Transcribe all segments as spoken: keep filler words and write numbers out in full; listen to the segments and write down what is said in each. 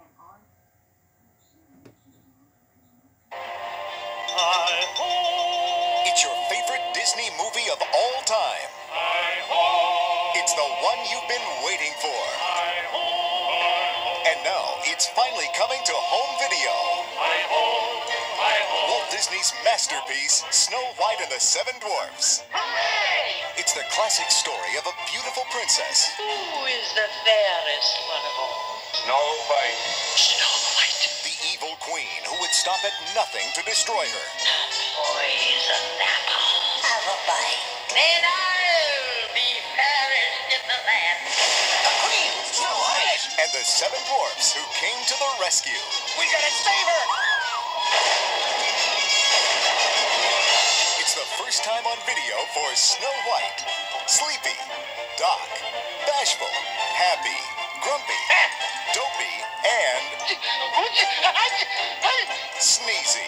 It's your favorite Disney movie of all time. It's the one you've been waiting for. And now it's finally coming to home video. Walt Disney's masterpiece, Snow White and the Seven Dwarfs. It's the classic story of a beautiful princess. Who is the fairest one of all? Snow White. Snow White. The evil queen who would stop at nothing to destroy her. Poison apple. Apple pie. Then I'll be fairest in the land. The queen, Snow White. And the Seven Dwarfs who came to the rescue. We gotta save her. It's the first time on video for Snow White. Sleepy, Doc, Bashful, Happy, Grumpy, Dopey, and Sneezy.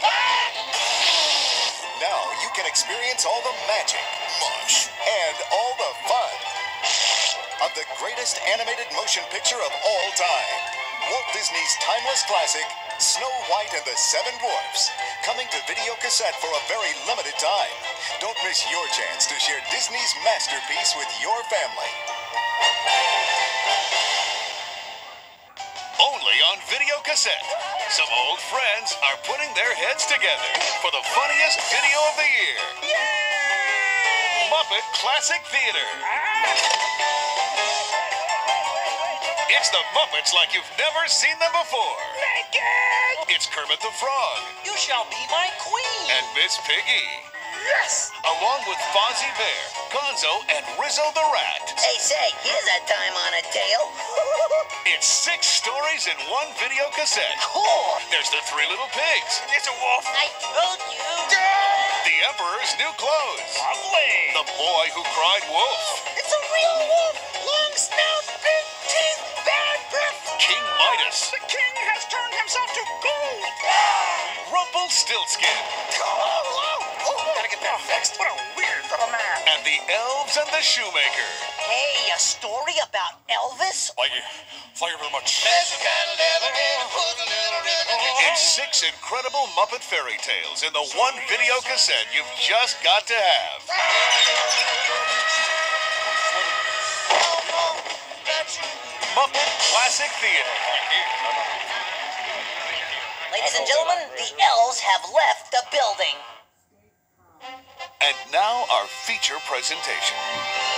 Now you can experience all the magic, mush, and all the fun of the greatest animated motion picture of all time. Walt Disney's timeless classic, Snow White and the Seven Dwarfs. Coming to video cassette for a very limited time. Don't miss your chance to share Disney's masterpiece with your family. Only on video cassette. Some old friends are putting their heads together for the funniest video of the year. Yay! Muppet Classic Theater. It's the Muppets like you've never seen them before. Naked. It's Kermit the Frog. You shall be my queen. And Miss Piggy. Yes. Along with Fozzie Bear, Gonzo, and Rizzo the Rat. Hey, say, here's a time on a tale. It's six stories in one video cassette. Cool. There's the Three Little Pigs. It's a wolf. I told you. The Emperor's New Clothes. Lovely. The Boy Who Cried Wolf. It's a real wolf. Long snout, big teeth, bad breath. King Midas. The king has turned himself to gold. Rumpelstiltskin. Oh, oh, oh. Gotta get that fixed. What a weird little man. And the Elves and the Shoemaker. Hey, a story about Elvis? Thank you. Thank you very much. It's six incredible Muppet fairy tales in the one video cassette you've just got to have. Muppet Classic Theater. Ladies and gentlemen, the elves have left the building. And now our feature presentation.